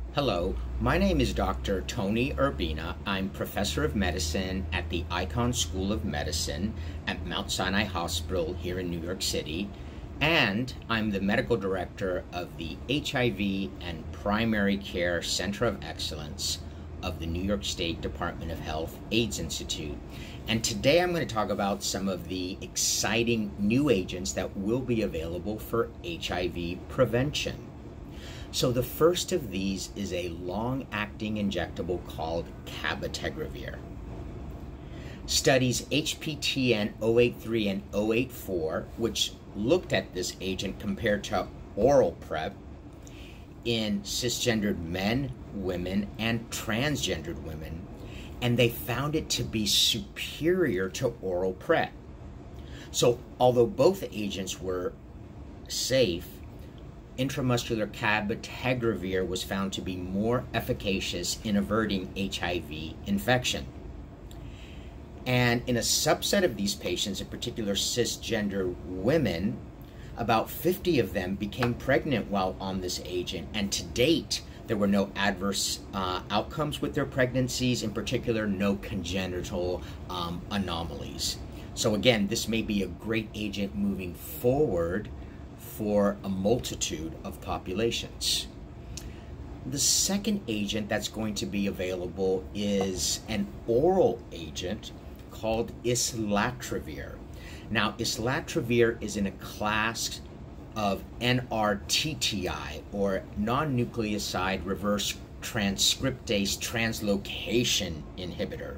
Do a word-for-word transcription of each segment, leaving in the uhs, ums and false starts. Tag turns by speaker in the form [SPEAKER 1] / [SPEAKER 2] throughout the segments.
[SPEAKER 1] Hello, my name is Doctor Tony Urbina. I'm professor of medicine at the Icahn School of Medicine at Mount Sinai Hospital here in New York City, and I'm the medical director of the H I V and Primary Care Center of Excellence of the New York State Department of Health AIDS Institute. And today I'm going to talk about some of the exciting new agents that will be available for H I V prevention. So the first of these is a long-acting injectable called cabotegravir. Studies H P T N zero eight three and zero eight four, which looked at this agent compared to oral PrEP in cisgendered men, women, and transgendered women, and they found it to be superior to oral PrEP. So although both agents were safe, intramuscular cabotegravir was found to be more efficacious in averting H I V infection. And in a subset of these patients, in particular cisgender women, about fifty of them became pregnant while on this agent, and to date there were no adverse uh, outcomes with their pregnancies, in particular no congenital um, anomalies. So again, this may be a great agent moving forward for a multitude of populations. The second agent that's going to be available is an oral agent called islatravir. Now, islatravir is in a class of N R T T I, or non-nucleoside reverse transcriptase translocation inhibitor.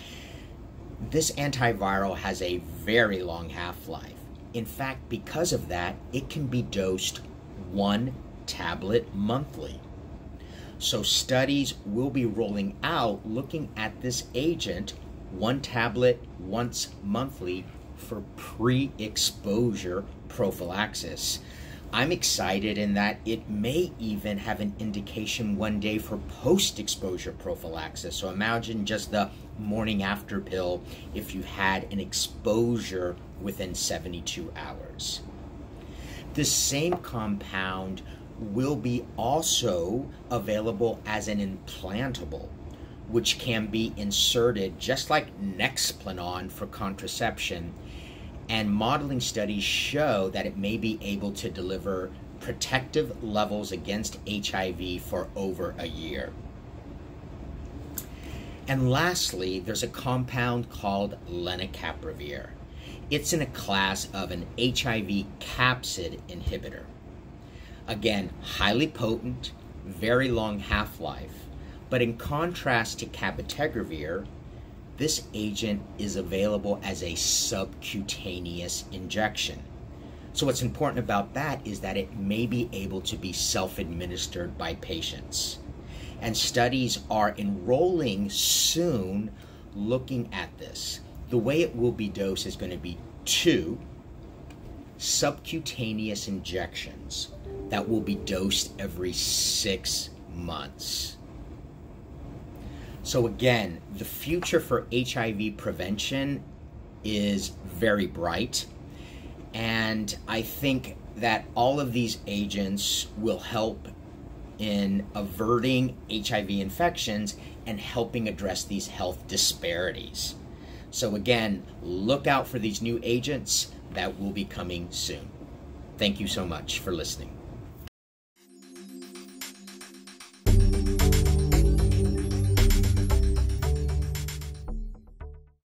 [SPEAKER 1] This antiviral has a very long half-life. In fact, because of that, it can be dosed one tablet monthly. So studies will be rolling out looking at this agent, one tablet once monthly, for pre-exposure prophylaxis. I'm excited in that it may even have an indication one day for post-exposure prophylaxis. So imagine just the morning after pill if you had an exposure within seventy-two hours. The same compound will be also available as an implantable, which can be inserted just like Nexplanon for contraception, and modeling studies show that it may be able to deliver protective levels against H I V for over a year. And lastly, there's a compound called lenacapavir. It's in a class of an H I V capsid inhibitor. Again, highly potent, very long half-life, but in contrast to cabotegravir, this agent is available as a subcutaneous injection. So what's important about that is that it may be able to be self-administered by patients. And studies are enrolling soon looking at this. The way it will be dosed is going to be two subcutaneous injections that will be dosed every six months. So again, the future for H I V prevention is very bright, and I think that all of these agents will help in averting H I V infections and helping address these health disparities. So again, look out for these new agents that will be coming soon. Thank you so much for listening.